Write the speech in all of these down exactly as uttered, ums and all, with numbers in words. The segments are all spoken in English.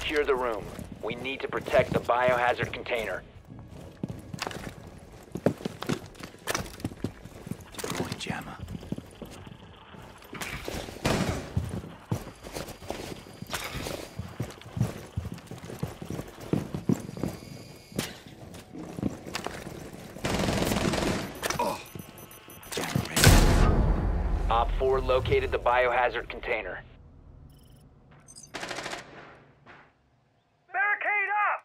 secure the room. We need to protect the biohazard container. Deploying jammer. Oh. Jammer ready. Op four located the biohazard container. Barricade up!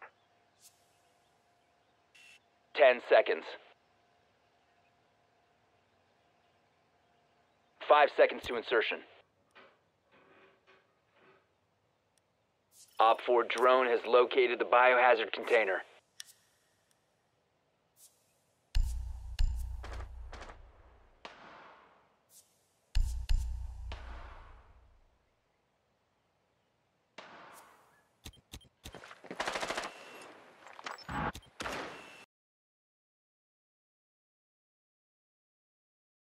Ten seconds. Five seconds to insertion. Op four drone has located the biohazard container.